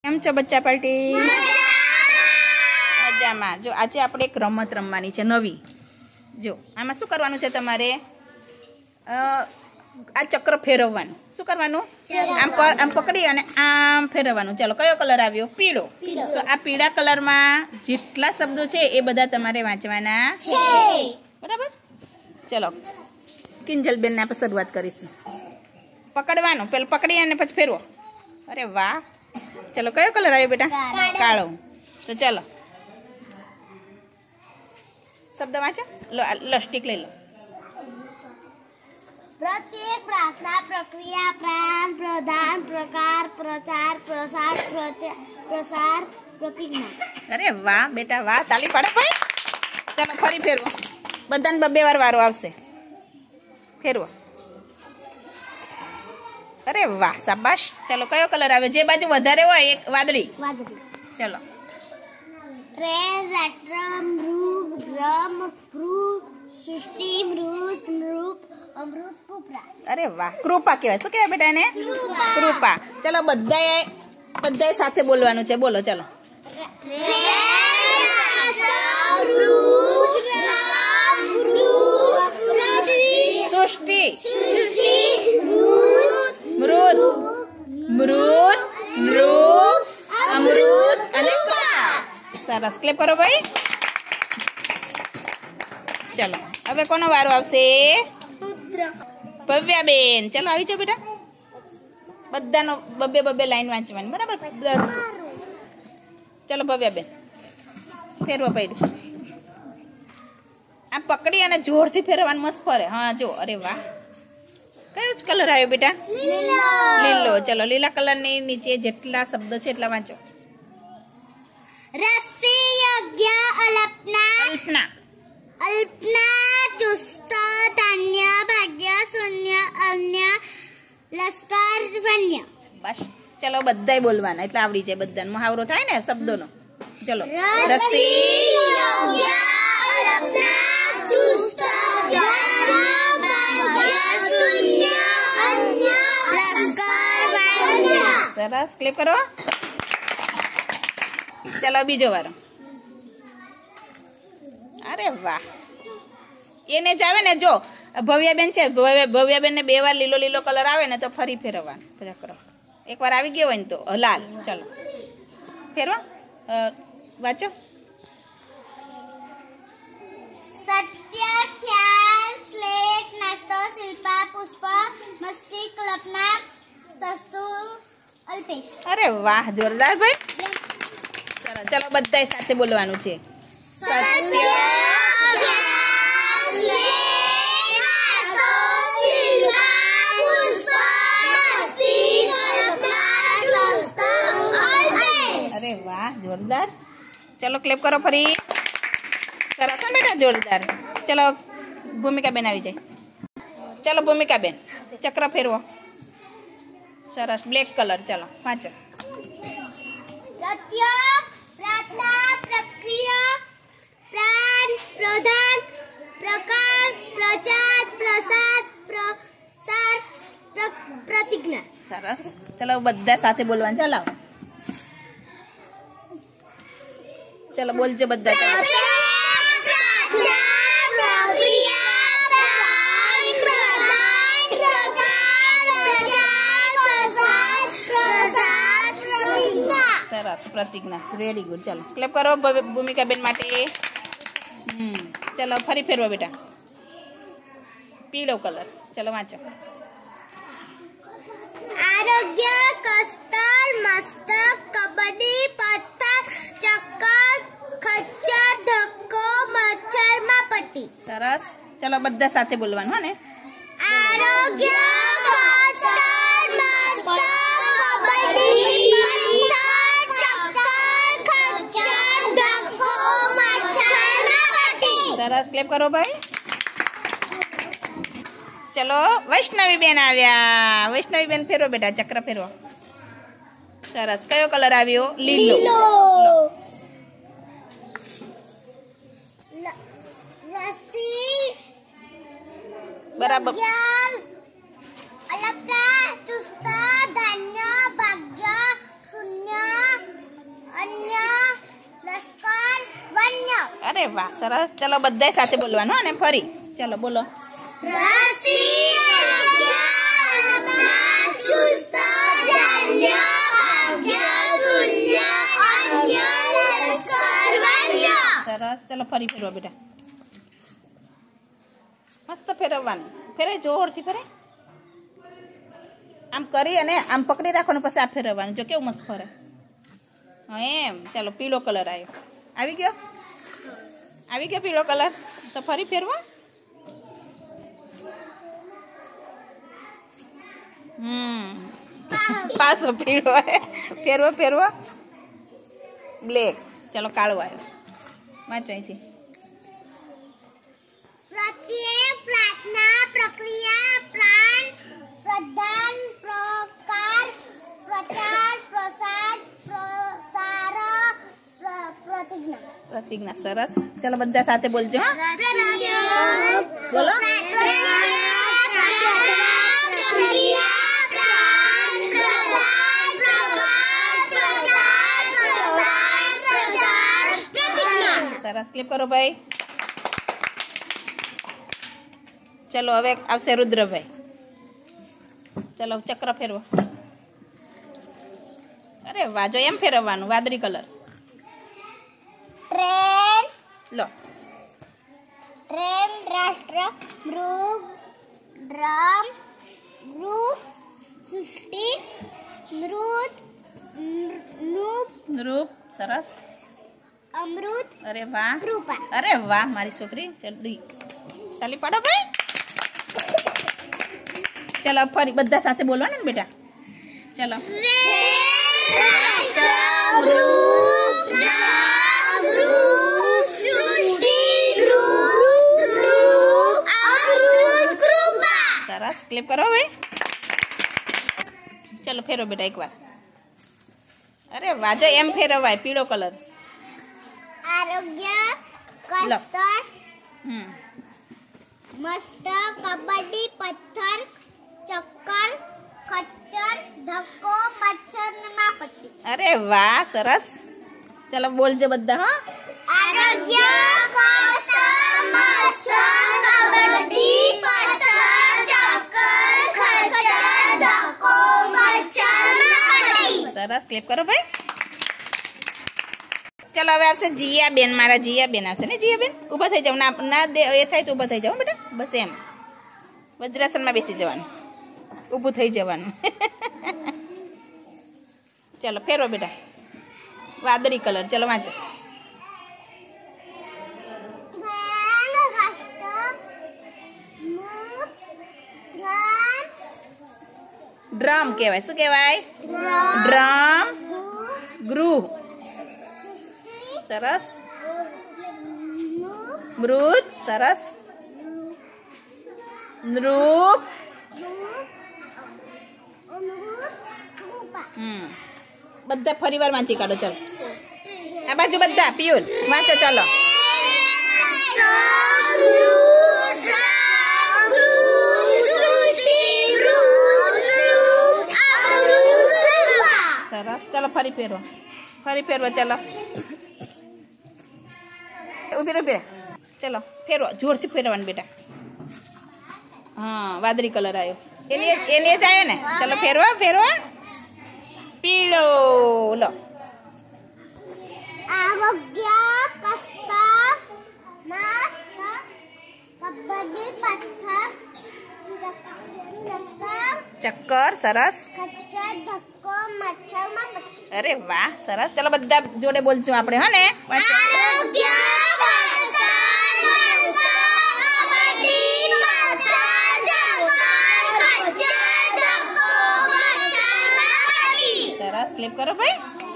કેમ છો બચ્ચા પાર્ટી? મજામાં. જો આજે આપણે એક રમત રમવાની છે નવી. જો આમાં શું કરવાનું છે તમારે? આ ચક્ર ફેરવવાનું. શું કરવાનું? આમ પકડી અને આમ ફેરવવાનું. ચાલો, કયો કલર આવ્યો? પીળો. તો આ પીળા કલરમાં જેટલા શબ્દો છે એ બધા તમારે વાંચવાના છે. બરાબર? ચલો, કિંજલબેનને આપણે શરૂઆત કરીશું. પકડવાનું, પેલું પકડી અને પછી ફેરવો. અરે વાહ! ચલો, કયો કલર આવ્યો બેટા? કાળો. તો ચલો, શબ્દ વાંચો. લો સ્ટીક લઈ લો. प्रत्येक प्रार्थना प्रक्रिया प्राण प्रदान प्रकार प्रचार प्रसार प्रसार प्रतिज्ञा. અરે વાહ બેટા વાહ, તાલી પાડો ભાઈ. ચાલો ફરી ફેરવો. બધાને 2 વાર વારો આવશે. ફેરવો. અરે વાહ, શાબાશ. ચલો, કયો કલર આવે? જે બાજુ વધારે હોય એક વાદળી. ચલો. रेन राष्ट्र मृग ब्रह्म भ्रू सृष्टि मृत मृप अमृत पुपरा. અરે વાહ, કૃપા કહેવાય. શું કહેવાય બેટા એને? કૃપા. ચલો, બધાએ સાથે બોલવાનું છે. બોલો ચલો. સૃષ્ટિ મૃત મૃત મૃત અમૃત અને સરસ. ક્લેપ કરો ભાઈ. ચલો, હવે કોનો વારો આવશે? ભવ્યાબેન. ચલો, આવી જાઓ બેટા. બધાનો 2 લાઈન વાંચવાની. બરાબર? ચલો ભવ્યાબેન, ફેરવો પડ્યું. આમ પકડી અને જોરથી ફેરવાનું મસ્ત ફરે. હા જો. અરે વાહ, કયો કલર આવ્યો બેટા? લીલો. ચલો, લીલા કલરની નીચે જેટલા શબ્દો છે એટલા વાંચો. रस्सी यज्ञ अल्पना अल्पना चुस्त धान्य भाग्य शून्य अन्य लश्कर वन्य. બસ. ચલો, બધાય બોલવાના એટલે આવડી જાય બધાને. મુહાવરો થાય ને શબ્દોનો. ચલો. रस्सी यज्ञ अल्पना चुस्त धान्य भाग्य शून्य अन्य लश्कर वन्य. સરસ. ક્લિક કરો. ચલો, બીજો વારો. અરે વાહ, એને જ આવે ને. જો ભવ્યાબેન છે, ભવ્યાબેન ને 2 વાર લીલો લીલો કલર આવે ને તો ફરી ફેરવવાનું. કરો. 1 વાર આવી ગયો હોય ને તો લાલ. ચલો, ફેરવો. વાંચો. सत्य ख्याल स्लेट नास्तो शिल्पा पुष्प मस्ती कल्पना सस्तु अल्पेश. અરે વાહ, જોરદાર ભાઈ. ચલો ચલો, બધાય સાથે બોલવાનું છે. सत्य ख्याल स्लेट नास्तो शिल्पा पुष्प मस्ती कल्पना सस्तु अल्पेश. અરે વાહ, જોરદાર. ચલો, ક્લેપ કરો ફરી. સરસ બેટા, જોરદાર. ચલો, ભૂમિકાબેન આવી જાય. ચલો ભૂમિકાબેન, ચક્ર ફેરવો. સરસ. Black colour. ચલો, વાંચો. सत्य प्रार्थना प्रक्रिया प्राण प्रधान प्रकार प्रचार प्रसाद प्रसार प्रतिज्ञा. સરસ. ચલો, બધા સાથે બોલવાનું. ચાલો ચલો, બોલજો બધા. ચાલો. સરસ. પ્રતિજ્ઞા. Very good. ચાલો, ક્લેપ કરો ભૂમિકાબેન માટે. ચલો, ફરી ફેરવો બેટા. પીળો કલર. ચલો, વાંચો. आरोग्य कस्तर मस्तक कबड्डी पत्थर चक्कर खच्चर धक्को मच्छर માં પટ્ટી. સરસ. ચલો, બધા સાથે બોલવાનું. હા ને? આરોગ્ય કસ્तर મસ્તક કબડ્ડી પત્થર ચક્કર ખચ્ચર ધક્કો મચ્છર માં પટ્ટી. સરસ. ક્લેપ કરો ભાઈ. ચલો, વૈષ્ણવીબેન આવ્યા. વૈષ્ણવીબેન ફેરવો બેટા. ચક્ર ફેરવો. સરસ. કયો કલર આવ્યો? લીલો. રસ્સી બરાબર. અલપના ચુસ્ત ધાન્ય ભાગ્ય શૂન્ય अरे वाह सरस चलो बधाय साथे बोलवानुं अने फरी चलो बोलो सरस चलो फरी फेरवा बेटा मस्त फेरववानुं फेरे जोरथी फेरे आम करी अने आम पकड़ी राखवानुं पछी आ फेरववानुं जो केवुं मस्त फरे एम चलो पीळो कलर आवी गयो पीळो कलर तो फरी फेरवा पाछो पीळो फेरवा फेरवा ब्लेक चलो काळो आव्यो वांचो अहींथी प्रत्येक प्रार्थना प्रक्रिया प्राण प्रदान प्रकार प्रचार प्रसाद प्रसार प्रतिज्ञा सरस चलो बधा साथे बोलजो बोलो सरस क्लिप करो भाई चलो हवे आवशे रुद्र भाई चलो चक्र फेरवो अरे वाह जो एम फेरववानुं वादળી कलर ट्रेन लो ट्रेन राष्ट्र मृग ड्रम गृह सृष्टि मृत नृप सरस अमृत अरे वाह कृपा अरे वाह मारी छोकरी जल्दी ताली पाडो भाई चलो फरी बधा साथे बोलवानुं ने बेटा चलो सरस क्लिप करो भाई चलो फेरो बेटा एक बार अरे वाह जो एम फेरवाय पीळो कलर आरोग्य कस्तर मस्त कबड्डी पत्थर चक्कर खच्चर धक्को मच्छर मापट्टी अरे वाह सरस चलो बोलजे बधा हाँ आरोग्य कस्तर मस्त कबड्डी पत्थर चक्कर खच्चर धक्को मच्छर मापट्टी सरस क्लिप करो भाई चलो हवे आवशे जिया बेन मारा जिया बेन आवशे ने जिया बेन ऊभा थई जाओ ना ना दे ए थाय तो ऊभा थई जाओ बेटा बस एम वज्रासन में बेसी जवानुं ऊभું થઈ જવાનું चलो फेरो बेटा वादળી कलर चलो वांचो ड्रम कहेवाय शुं कहेवाय ड्रम गृह सरस मृत सरस नृप बधा फरीवार वांची काढो चलो आ बाजू बधा पियुल वांचो चलो सरस चलो फरी फेरवा चलो उभी रे चलो फेरवा जोर से फेरवानुं बेटा हाँ वादળી कलर आयो एने ज आयो ने चलो फेरवा पीळो लो आरोग्य कस्तर मस्त कबड्डी पत्थर चक्कर सरस खच्चर धक्को मच्छर मापट्टी अरे वाह सरस चलो बधा जोड़े बोलजो आपणे हाँ ने आरोग्य कस्तर मस्त कबड्डी पत्थर चक्कर खच्चर धक्को मच्छर मापट्टी सरस क्लिप करो भाई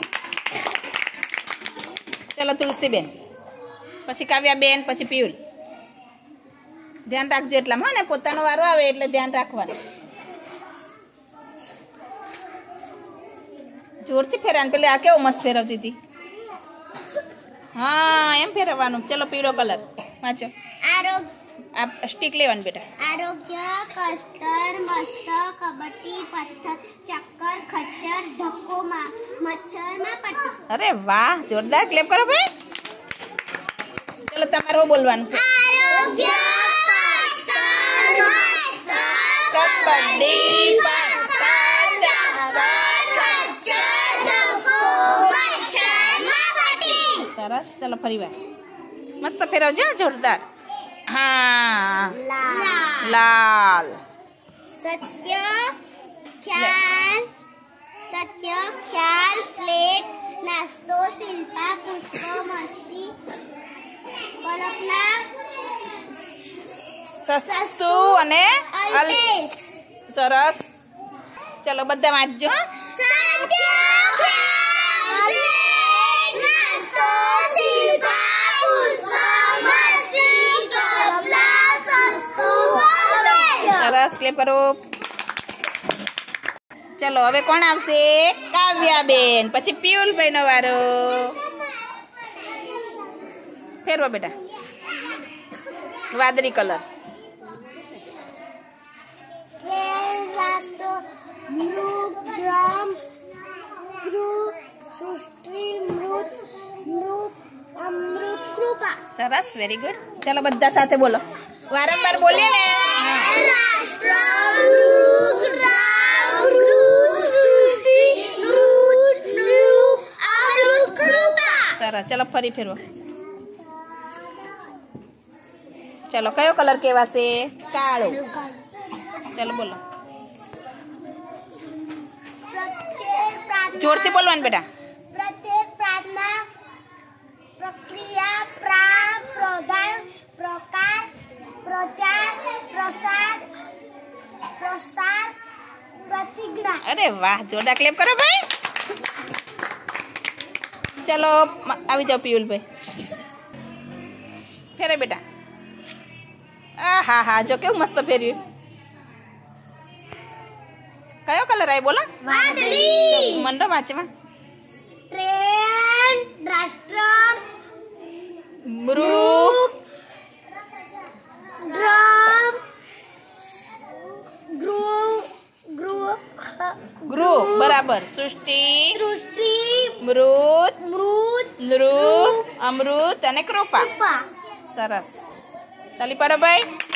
चलो तुलसी बेन पछी काव्या बेन पछी पीयुल ध्यान राखजो એટલામાં ને પોતાનો વારો આવે એટલે ध्यान રાખવાનું જોરથી ફેરાન પેલે આ કેવો મસ્ત ફેરવતી હતી હા એમ ફેરવવાનું ચલો પીળો કલર વાંચો આ સ્ટીક લેવાનું બેટા आरोग्य कस्तर मस्त कबड्डी पत्थर चक्कर खच्चर धक्को मच्छर मापट्टी अरे वाह जोरदार क्लेप करो भाई चलो ચાલો તમારું બોલવાનું. આરોગ્ય કસર મસ્ત કબડ્ડી પત્તા ચાદર ખચ્ચર ધક્કો મચ્છર માટી. સરસ. ચાલો ફરી વાર મસ્ત ફેરવજો, જોરદાર. હા, લાલ. સત્ય ખ્યાલ સ્લેટ નાસ્તો શિલ્પા પુષ્પ મસ્તી કલ્પના સસ્તું અને અલ્પેશ. સરસ. ચલો બધા વાંચજો. સત્ય ખ્યાલ સ્લેટ નાસ્તો શિલ્પા પુષ્પ મસ્તી કલ્પના સસ્તું અલ્પેશ. સરસ. ક્લેપ કરો. ચલો હવે કોણ આવશે? કાવ્યાબેન, પછી પિયુલભાઈ નો વારો. ફેરવો બેટા. વાદળી કલર. રાષ્ટ્ર મૃગ ડ્રમ સૃષ્ટિ મૃત અમૃત કૃપા. સરસ. Very good. ચલો બધા સાથે બોલો. વારંવાર બોલીએ ને. રાષ્ટ્ર મૃગ ડ્રમ સૃષ્ટિ મૃત અમૃત કૃપા. સરસ. ચલો ફરી ફેરવો. ચલો કયો કલર કહેવાશે? કાળો. ચલો બોલો. જોરથી બોલવાનું બેટા. પ્રત્યેક પ્રાર્થના પ્રક્રિયા પ્રદાન પ્રકાર પ્રચાર પ્રસાર પ્રતિજ્ઞા. અરે વાહ, જોરદાર ક્લેપ કરો ભાઈ. ચલો આવી જાઓ પિયુલભાઈ. ફેરે બેટા. હા જો કેવું મસ્ત ફેર્યું. કયો કલર આવી બોલો? વાદળી. મંડો વાંચવા. ટ્રેન રાષ્ટ્ર મૃગ ડ્રમ ગૃહ. બરાબર. સૃષ્ટિ સૃષ્ટિ મૃત મૃત નૃ અમૃત અને કૃપા. કૃપા. સરસ. તાલી પાડો ભાઈ.